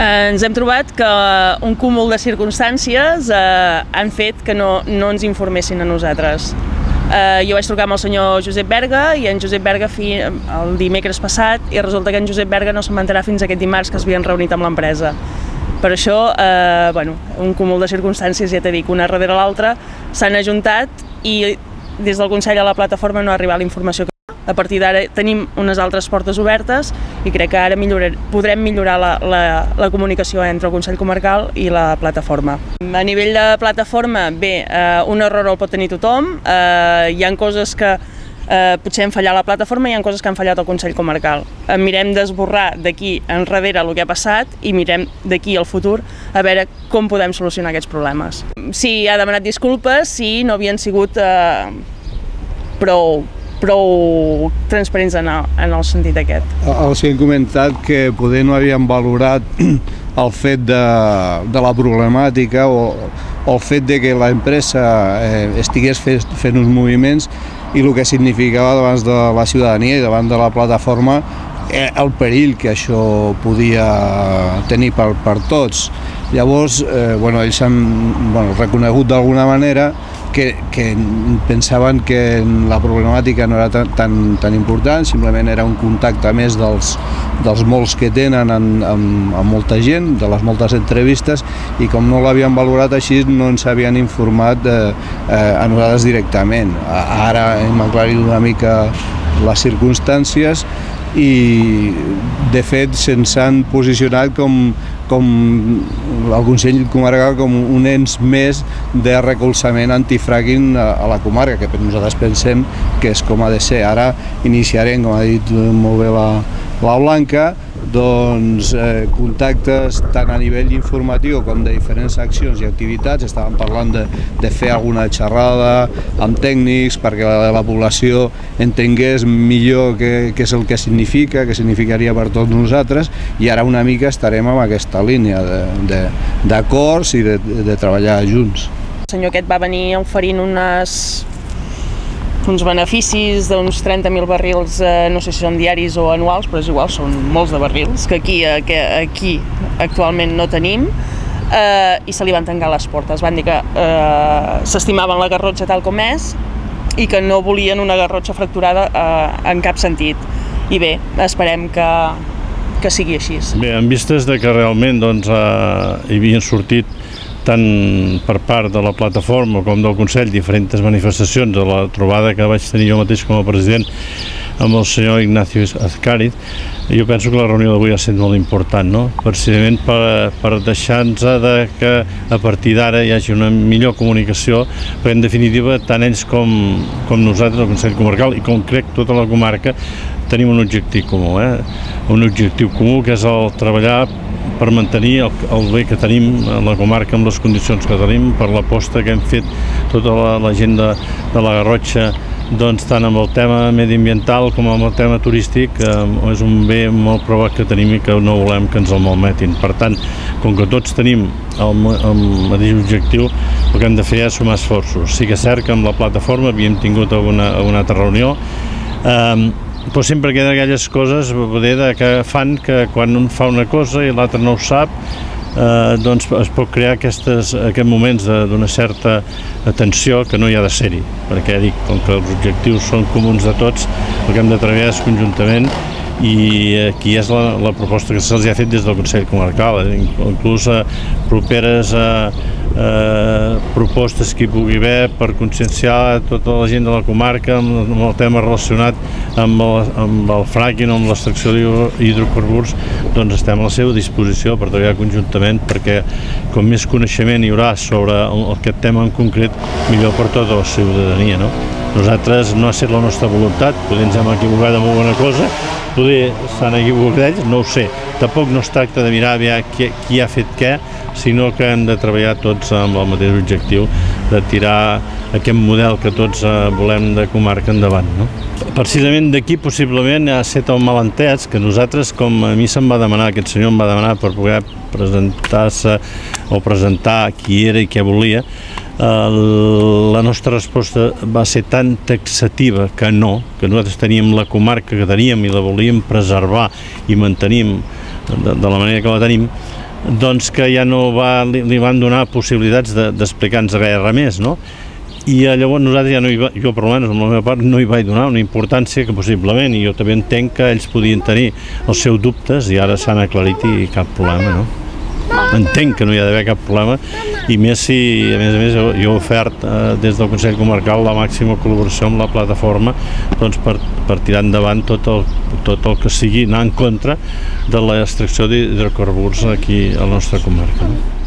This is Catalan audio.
Ens hem trobat que un cúmul de circumstàncies han fet que no ens informessin a nosaltres. Jo vaig trucar amb el senyor Josep Berga i en Josep Berga el dimecres passat, i resulta que en Josep Berga no se'n va enterar fins aquest dimarts que es havien reunit amb l'empresa. Per això, un cúmul de circumstàncies, ja t'he dit, una darrere l'altra, s'han ajuntat i des del Consell a la plataforma no ha arribat la informació que a partir d'ara tenim unes altres portes obertes i crec que ara podrem millorar la comunicació entre el Consell Comarcal i la plataforma. A nivell de plataforma, bé, un error el pot tenir tothom, hi ha coses que potser han fallat la plataforma i hi ha coses que han fallat al Consell Comarcal. Mirem d'esborrar d'aquí enrere el que ha passat i mirem d'aquí al futur a veure com podem solucionar aquests problemes. Sí, ha demanat disculpes, sí, no havien sigut prou transparents en el sentit aquest. Els hem comentat que poder no havien valorat el fet de la problemàtica o el fet de que l'empresa estigués fent uns moviments i el que significava davant de la ciutadania i davant de la plataforma el perill que això podia tenir per tots. Llavors, ells han reconegut d'alguna manera que pensaven que la problemàtica no era tan important, simplement era un contacte més dels molts que tenen amb molta gent, de les moltes entrevistes, i com no l'havien valorat així no ens havien informat a nosaltres directament. Ara hem aclarit una mica les circumstàncies i de fet se'ns han posicionat com el Consell Comarcal com un ens més de recolzament antifracking a la comarca, que nosaltres pensem que és com ha de ser. Ara iniciarem, com ha dit molt bé la Blanca, contactes tant a nivell informatiu com de diferents accions i activitats. Estàvem parlant de fer alguna xerrada amb tècnics perquè la població entengués millor què és el que significa, què significaria per tots nosaltres, i ara una mica estarem en aquesta línia d'acords i de treballar junts. El senyor aquest va venir oferint uns beneficis d'uns 30.000 barrils, no sé si són diaris o anuals, però és igual, són molts de barrils, que aquí actualment no tenim, i se li van tancar les portes. Van dir que s'estimaven la Garrotxa tal com és i que no volien una Garrotxa fracturada en cap sentit. I bé, esperem que sigui així. Bé, en vistes de que realment hi havien sortit tant per part de la plataforma com del Consell diferents manifestacions de la trobada que vaig tenir jo mateix com a president amb el senyor Ignacio Azcariz, jo penso que la reunió d'avui ha estat molt important, no? Precisament per deixar-nos que a partir d'ara hi hagi una millor comunicació, perquè en definitiva tant ells com nosaltres, el Consell Comarcal, i com crec tota la comarca, tenim un objectiu comú, un objectiu comú que és el treballar per mantenir el bé que tenim a la comarca amb les condicions que tenim, per l'aposta que hem fet tota la gent de la Garrotxa, tant amb el tema mediambiental com amb el tema turístic. És un bé molt provat que tenim i que no volem que ens el malmetin. Per tant, com que tots tenim el mateix objectiu, el que hem de fer és sumar esforços. Sí que és cert que amb la plataforma havíem tingut alguna altra reunió, però sempre queden aquelles coses que fan que quan un fa una cosa i l'altre no ho sap, es pot crear aquests moments d'una certa tensió que no hi ha de ser-hi, perquè dic, com que els objectius són comuns de tots, el que hem de treballar és conjuntament, i aquí és la proposta que se'ls ha fet des del Consell Comarcal, inclús properes propostes que hi pugui haver per conscienciar tota la gent de la comarca amb el tema relacionat amb el fracking o amb l'extracció d'hidrocarburs, estem a la seva disposició per treballar conjuntament, perquè com més coneixement hi haurà sobre aquest tema en concret, millor per tota la ciutadania. Nosaltres no ha estat la nostra voluntat, poder ens hem equivocat amb alguna cosa, poder s'han equivocat ells, no ho sé. Tampoc no es tracta de mirar qui ha fet què, sinó que hem de treballar tots amb el mateix objectiu de tirar aquest model que tots volem de comarca endavant. Precisament d'aquí possiblement ha estat el malentès que nosaltres, com a mi se'm va demanar, aquest senyor em va demanar per poder presentar-se o presentar qui era i què volia, la nostra resposta va ser tan taxativa que nosaltres teníem la comarca que teníem i la volíem preservar i mantenim de la manera que la tenim, doncs que ja no li van donar possibilitats d'explicar-nos res més, no? I llavors nosaltres ja no hi va, jo per almenys amb la meva part no hi vaig donar una importància que possiblement, i jo també entenc que ells podien tenir els seus dubtes i ara s'han aclarit i cap problema, no? Entenc que no hi ha d'haver cap problema, i més si, a més, jo he ofert des del Consell Comarcal la màxima col·laboració amb la plataforma doncs, per tirar endavant tot el que sigui anar en contra de l'extracció d'hidrocarburs aquí a la nostra comarca. No?